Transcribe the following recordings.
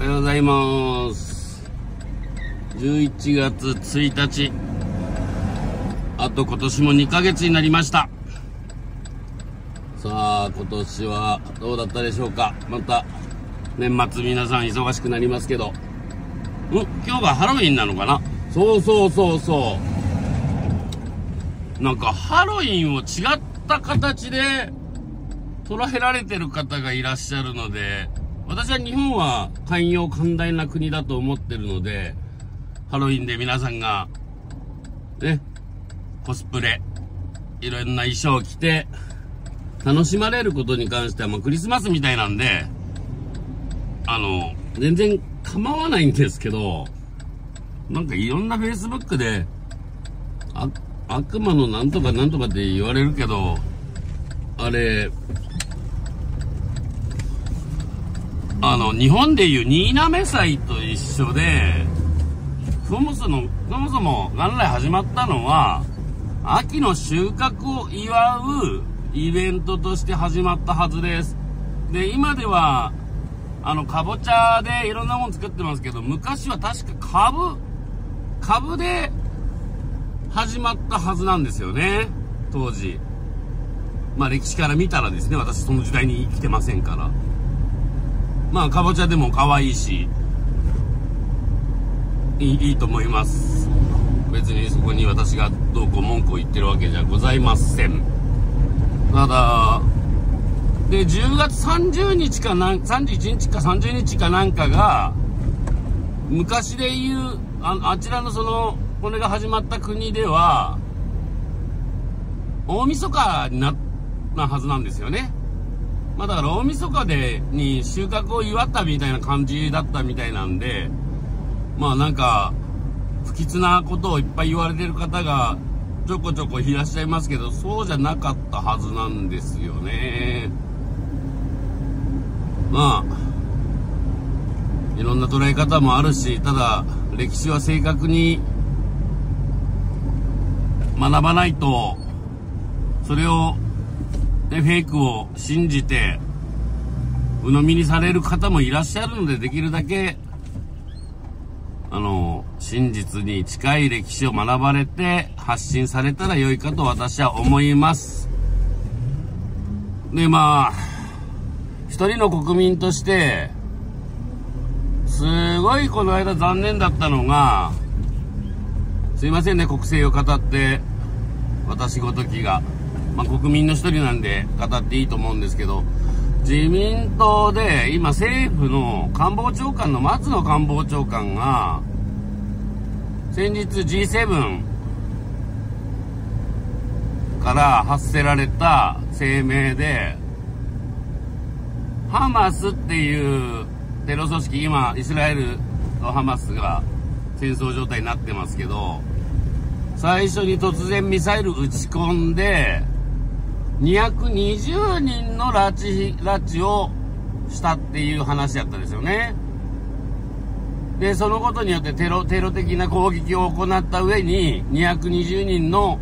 おはようございます。11月1日。あと今年も2ヶ月になりました。さあ、今年はどうだったでしょうか。また、年末皆さん忙しくなりますけど。今日がハロウィンなのかな。そう。なんかハロウィンを違った形で捉えられてる方がいらっしゃるので、私は日本は寛容寛大な国だと思ってるので、ハロウィンで皆さんがね、コスプレいろんな衣装を着て楽しまれることに関してはもうクリスマスみたいなんで、全然構わないんですけど、なんかいろんなフェイスブックで悪魔のなんとかなんとかって言われるけど、あれ日本でいう新滑祭と一緒で、そもそも元来始まったのは秋の収穫を祝うイベントとして始まったはずです。で、今ではかぼちゃでいろんなもの作ってますけど、昔は確か株で始まったはずなんですよね、当時。まあ歴史から見たらですね、私その時代に生きてませんから。まあかぼちゃでも可愛いし、いいと思います。別にそこに私がどうこう文句を言ってるわけじゃございません。ただで、10月30日か31日か30日かなんかが、昔で言うあちらのこれが始まった国では大晦日になはずなんですよね。まあだから大晦日に収穫を祝ったみたいな感じだったみたいなんで、まあなんか不吉なことをいっぱい言われてる方がちょこちょこいらっしゃいますけど、そうじゃなかったはずなんですよね。まあいろんな捉え方もあるし、ただ歴史は正確に学ばないと、それをフェイクを信じて鵜呑みにされる方もいらっしゃるので、できるだけ真実に近い歴史を学ばれて発信されたら良いかと私は思います。で、まあ一人の国民としてすごいこの間残念だったのが、すいませんね、国政を語って私ごときが、まあ、国民の一人なんで語っていいと思うんですけど、自民党で今政府の官房長官の松野官房長官が先日 G7 から発せられた声明で、ハマスっていうテロ組織、今イスラエルとハマスが戦争状態になってますけど、最初に突然ミサイル撃ち込んで220人の拉致をしたっていう話やったんですよね。で、そのことによってテロ的な攻撃を行った上に220人の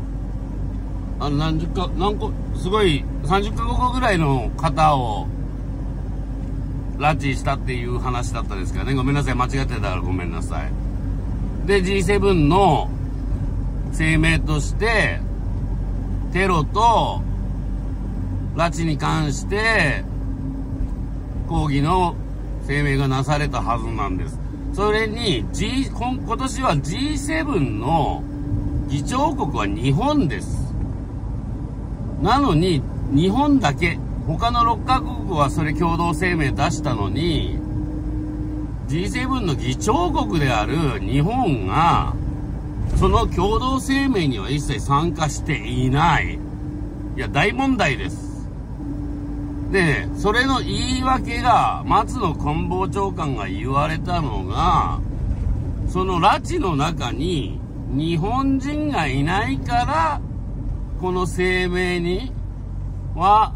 すごい30カ国ぐらいの方を拉致したっていう話だったんですからね。ごめんなさい、間違ってたらごめんなさい。で、 G7 の声明としてテロと拉致に関して抗議の声明がなされたはずなんです。それに今年は G7 の議長国は日本です。なのに日本だけ、他の6カ国はそれ共同声明出したのに、 G7 の議長国である日本がその共同声明には一切参加していない。いや、大問題です。で、それの言い訳が、松野官房長官が言われたのが、その拉致の中に日本人がいないから、この声明には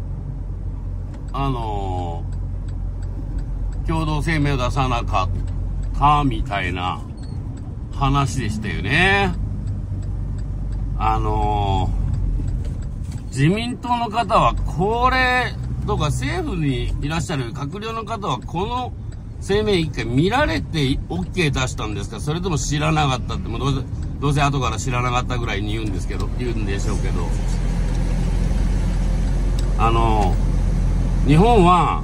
共同声明を出さなかったみたいな話でしたよね。自民党の方はこれとか、政府にいらっしゃる閣僚の方はこの声明一回見られて OK 出したんですか、それとも知らなかったって、もうどうせ後から知らなかったぐらいに言うんでしょうけど、日本は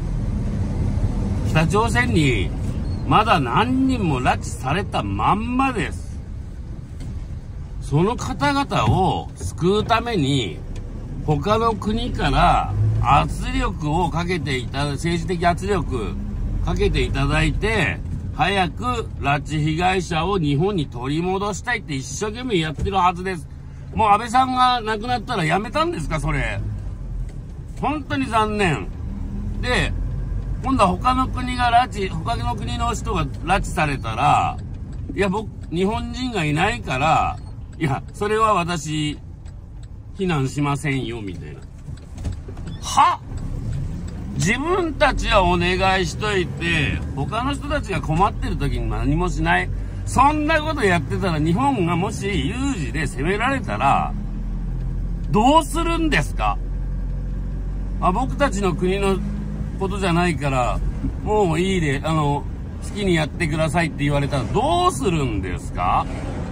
北朝鮮にまだ何人も拉致されたまんまです。その方々を救うために他の国から圧力をかけて政治的圧力かけていただいて、早く拉致被害者を日本に取り戻したいって一生懸命やってるはずです。もう安倍さんが亡くなったらやめたんですか、それ。本当に残念。で、今度は他の国の人が拉致されたら、いや、日本人がいないから、いや、それは私、避難しませんよ、みたいな。は？自分たちはお願いしといて、他の人たちが困ってる時に何もしない。そんなことやってたら、日本がもし有事で攻められたら、どうするんですか？僕たちの国のことじゃないから、もういいで、好きにやってくださいって言われたらどうするんですか？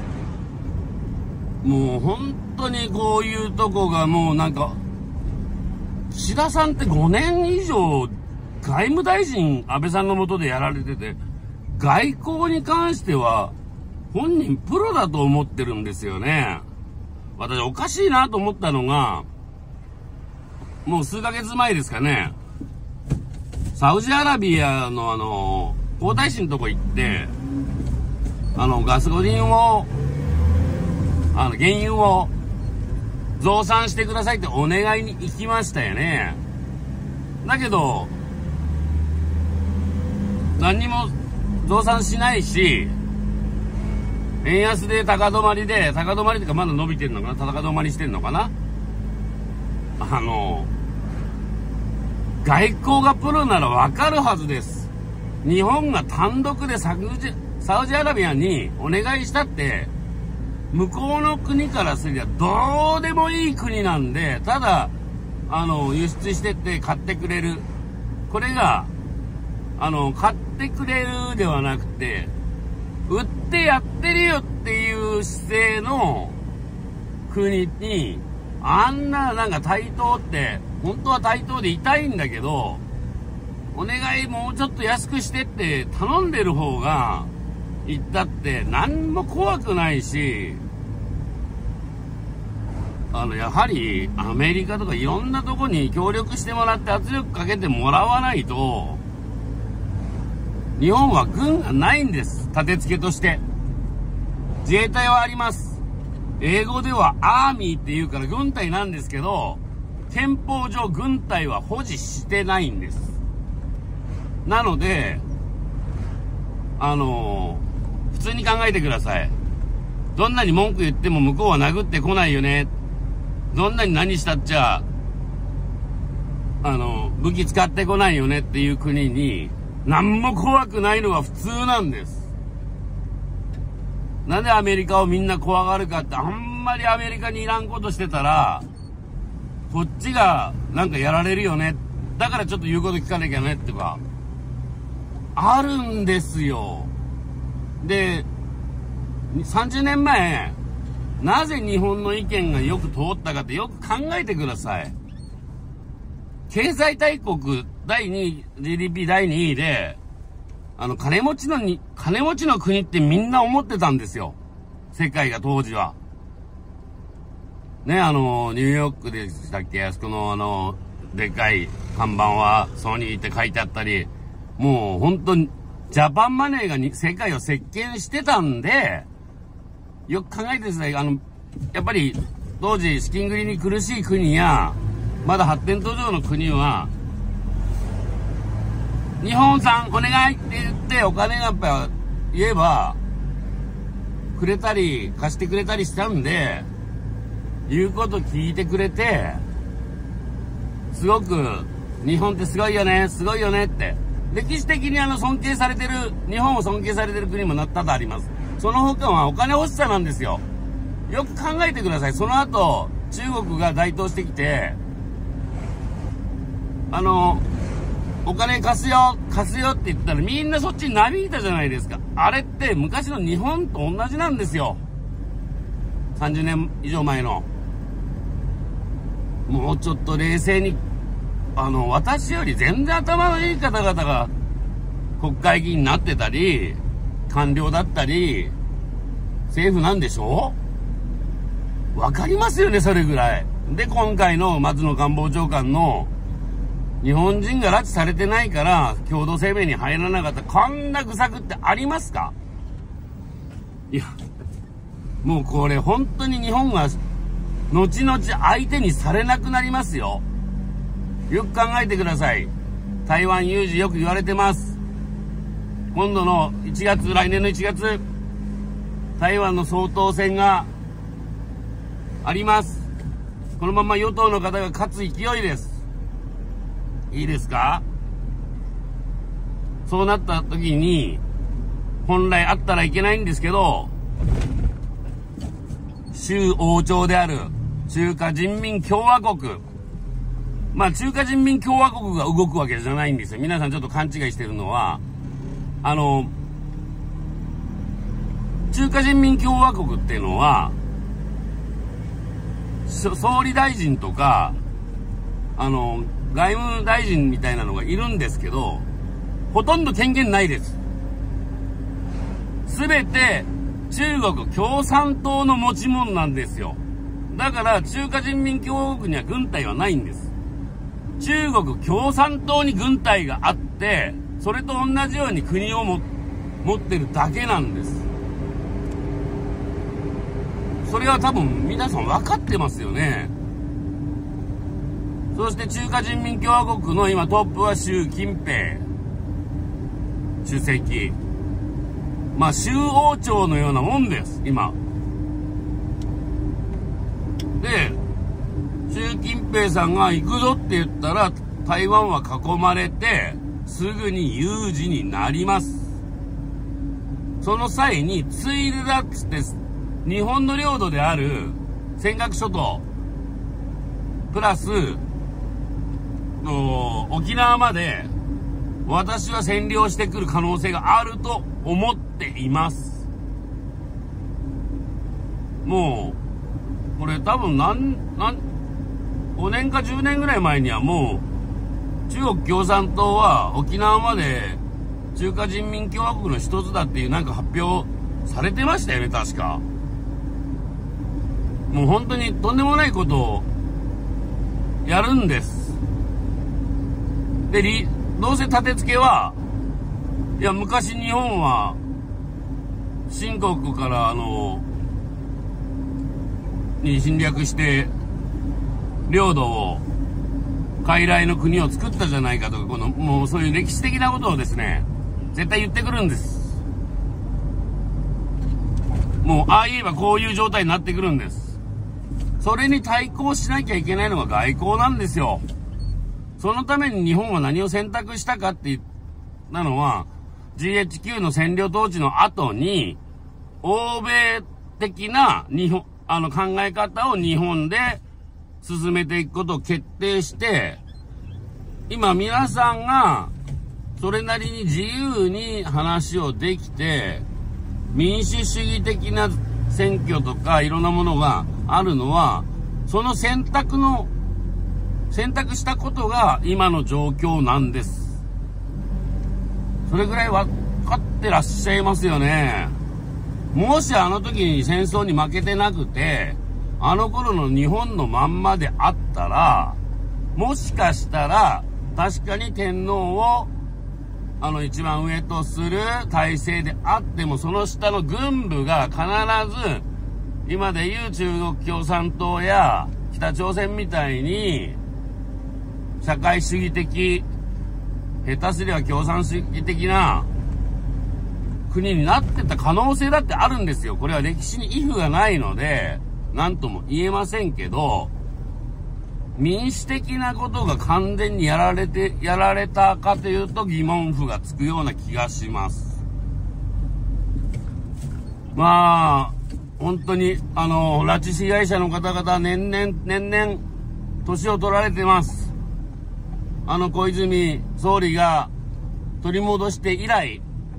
もう本当にこういうとこがもうなんか、岸田さんって5年以上外務大臣安倍さんの下でやられてて、外交に関しては本人プロだと思ってるんですよね。私おかしいなと思ったのが、もう数ヶ月前ですかね、サウジアラビアの皇太子のとこ行って、ガソリンを、原油を増産してくださいってお願いに行きましたよね。だけど、何にも増産しないし、円安で高止まりっていうかまだ伸びてるのかな、高止まりしてるのかな。外交がプロならわかるはずです。日本が単独でサウジアラビアにお願いしたって、向こうの国からすりゃどうでもいい国なんで、ただ、輸出してって買ってくれる。これが、買ってくれるではなくて、売ってやってるよっていう姿勢の国に、なんか対等って、本当は対等でいたいんだけど、お願いもうちょっと安くしてって頼んでる方が、言ったって何も怖くないし、やはりアメリカとかいろんなとこに協力してもらって圧力かけてもらわないと、日本は軍がないんです。立て付けとして。自衛隊はあります。英語ではアーミーって言うから軍隊なんですけど、憲法上軍隊は保持してないんです。なので、普通に考えてください。どんなに文句言っても向こうは殴ってこないよね。どんなに何したっちゃ、武器使ってこないよねっていう国に、何も怖くないのが普通なんです。なんでアメリカをみんな怖がるかって、あんまりアメリカにいらんことしてたら、こっちがなんかやられるよね。だからちょっと言うこと聞かなきゃねとか、あるんですよ。で、30年前、なぜ日本の意見がよく通ったかってよく考えてください。経済大国第2位、GDP 第2位で、金持ちの国ってみんな思ってたんですよ。世界が当時は。ね、ニューヨークでしたっけ、あそこのでっかい看板はソニーって書いてあったり、もう本当に、ジャパンマネーが世界を席巻してたんで、よく考えてください。やっぱり、当時資金繰りに苦しい国や、まだ発展途上の国は、日本産お願いって言ってお金がやっぱ言えば、くれたり貸してくれたりしたんで、言うこと聞いてくれて、すごく日本ってすごいよね、すごいよねって。歴史的に尊敬されてる、日本を尊敬されてる国も多々あります。その他はお金欲しさなんですよ。よく考えてください。その後、中国が台頭してきて、 お金貸すよって言ったらみんなそっちになびいたじゃないですか。あれって昔の日本と同じなんですよ。30年以上前の。もうちょっと冷静に、私より全然頭のいい方々が国会議員になってたり、官僚だったり、政府なんでしょう？わかりますよね、それぐらい。で、今回の松野官房長官の日本人が拉致されてないから共同声明に入らなかった、こんな愚策ってありますか？いや、もうこれ本当に日本が後々相手にされなくなりますよ。よく考えてください。台湾有事よく言われてます。今度の1月、来年の1月、台湾の総統選があります。このまま与党の方が勝つ勢いです。いいですか？そうなった時に、本来あったらいけないんですけど、州王朝である中華人民共和国。まあ中華人民共和国が動くわけじゃないんですよ。皆さんちょっと勘違いしてるのは、中華人民共和国っていうのは、総理大臣とか、外務大臣みたいなのがいるんですけど、ほとんど権限ないです。すべて中国共産党の持ち物なんですよ。だから中華人民共和国には軍隊はないんです。中国共産党に軍隊があって、それと同じように国を持ってるだけなんです。それは多分皆さん分かってますよね。そして中華人民共和国の今トップは習近平主席。まあ、州王朝のようなもんです、今。で、習近平さんが行くぞって言ったら、台湾は囲まれて、すぐに有事になります。その際に、ついでだっつって、日本の領土である尖閣諸島、プラス、沖縄まで私は占領してくる可能性があると思っています。もうこれ多分5年か10年ぐらい前にはもう中国共産党は沖縄まで中華人民共和国の一つだっていうなんか発表されてましたよね、確か。もう本当にとんでもないことをやるんです。で、どうせ立て付けは、いや、昔日本は、清国からに侵略して、領土を、傀儡の国を作ったじゃないかとか、もうそういう歴史的なことをですね、絶対言ってくるんです。もう、ああ言えばこういう状態になってくるんです。それに対抗しなきゃいけないのが外交なんですよ。そのために日本は何を選択したかって言ったのは、GHQ の占領統治の後に、欧米的な考え方を日本で進めていくことを決定して、今皆さんがそれなりに自由に話をできて、民主主義的な選挙とかいろんなものがあるのは、その選択したことが今の状況なんです。それぐらい分かってらっしゃいますよね。もしあの時に戦争に負けてなくて、あの頃の日本のまんまであったら、もしかしたら確かに天皇を一番上とする体制であっても、その下の軍部が必ず今でいう中国共産党や北朝鮮みたいに社会主義的、下手すりゃ共産主義的な国になってた可能性だってあるんですよ。これは歴史にイフがないので何とも言えませんけど、民主的なことが完全にやられたかというと疑問符がつくような気がします。まあ本当に拉致被害者の方々年々年を取られてます。小泉総理が取り戻して以来、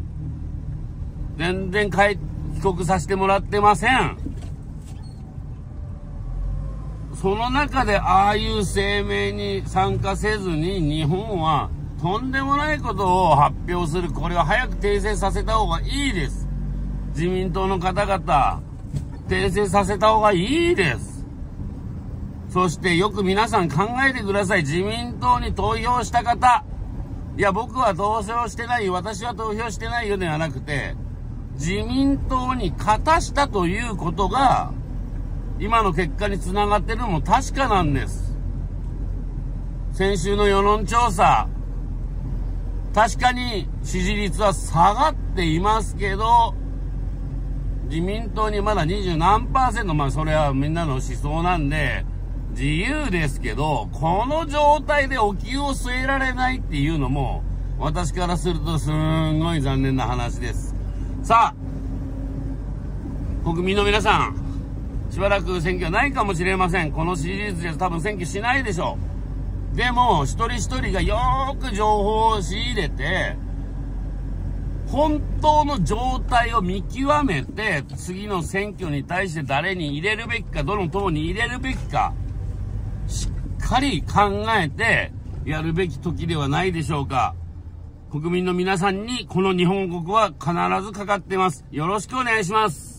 全然帰国させてもらってません。その中でああいう声明に参加せずに日本はとんでもないことを発表する。これは早く訂正させた方がいいです。自民党の方々、訂正させた方がいいです。そしてよく皆さん考えてください。自民党に投票した方。いや、僕は投票してないよ。私は投票してないよではなくて、自民党に勝たしたということが、今の結果につながっているのも確かなんです。先週の世論調査、確かに支持率は下がっていますけど、自民党にまだ20何%、まあそれはみんなの思想なんで、自由ですけど、この状態でお灸を据えられないっていうのも、私からするとすんごい残念な話です。さあ、国民の皆さん、しばらく選挙ないかもしれません。この支持率で多分選挙しないでしょう。でも、一人一人がよーく情報を仕入れて、本当の状態を見極めて、次の選挙に対して誰に入れるべきか、どの党に入れるべきか、しっかり考えてやるべき時ではないでしょうか。国民の皆さんにこの日本国は必ずかかってます。よろしくお願いします。